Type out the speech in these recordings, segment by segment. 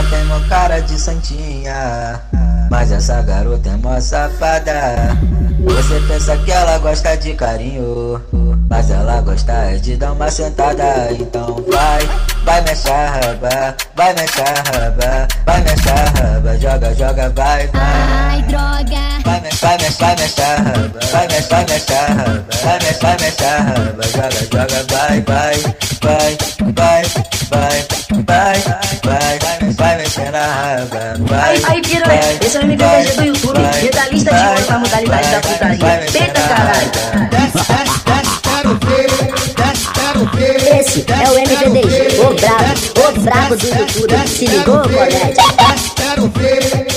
tem mó cara de santinha, mas essa garota é mó safada. Você pensa que ela gosta de carinho, mas ela gosta é de dar uma sentada. Então vai mexe a raba, vai mexe a raba, vai mexe a raba, joga, joga, vai. Ai, droga. Vai mexe a raba, vai mexe a raba, vai mexe a raba, joga, joga, vai mexer na raba, Aí, piranha, esse é o MVPG do YouTube, medalhista de ouro na modalidade da putaria. Peita, caralho. Esse é o MVDG, o brabo do YouTube. Se ligou, colega? Quero ver.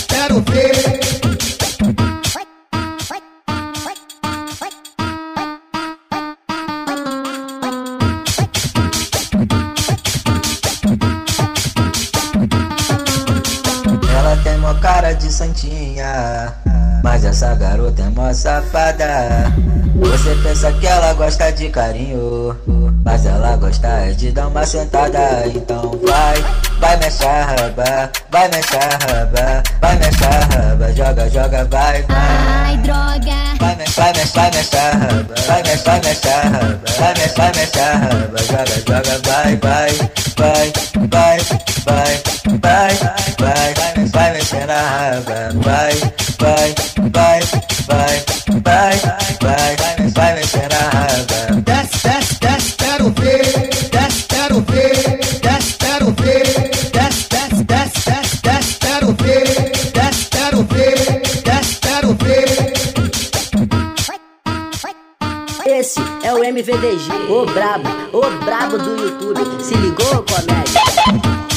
Ela tem mó cara de santinha, mas essa garota é mó safada. Você pensa que ela gosta de carinho, mas ela gosta é de dar uma sentada. Então vai mexe a raba, vai mexe a raba, vai mexe a raba, joga, joga, vai. Ai, droga. Vai mexe a raba, vai mexe a raba, vai mexe a raba, joga, joga, vai mexer na raba, vai mexer na raba. Desce, quero ver. Esse é o MVDG, o brabo do YouTube. Se ligou, comédia?